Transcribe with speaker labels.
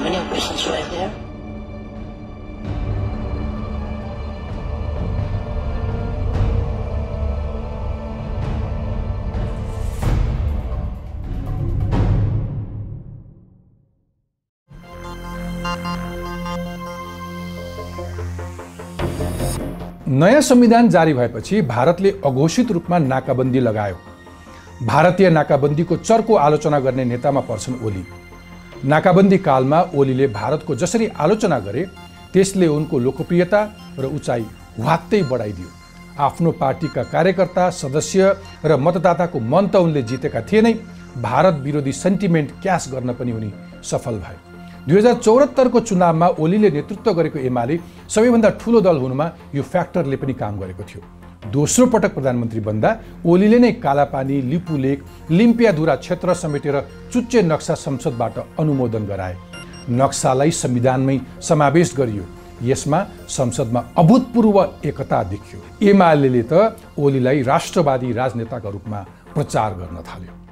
Speaker 1: Any questions right there?
Speaker 2: नयाँ संविधान जारी भएपछि भारतले अघोषित रूपमा नाकाबन्दी लगायो। भारतीय नाकाबन्दीको चर्को आलोचना गर्ने नेतामा पर्छन् ओली। नाकाबन्दी कालमा ओलीले भारतको जसरी आलोचना गरे त्यसले उनको लोकप्रियता र उचाइ ह्वात्तै बढाइदियो। आफ्नो पार्टीका कार्यकर्ता, सदस्य र मतदाताको मन त उनले जितेका थिए नै, भारत विरोधी सेन्टिमेन्ट क्यास गर्न पनि उनी सफल भए। 2074 को चुनावमा ओलीले नेतृत्व गरेको एमाले सबैभन्दा ठूलो दल हुनुमा यो फ्याक्टरले पनि काम गरेको थियो। दोस्रो पटक प्रधानमन्त्री बन्दा ओलीले नै कालापानी, लिपुलेक, लिम्पियाधुरा क्षेत्र समेटेर चुच्चे नक्सा संसदबाट अनुमोदन गराए। नक्सालाई संविधानमै समावेश गरियो। यसमा संसदमा अभूतपूर्व एकता देखियो। एमालेले त ओलीलाई राष्ट्रवादी राजनेताका रूपमा प्रचार गर्न थाल्यो।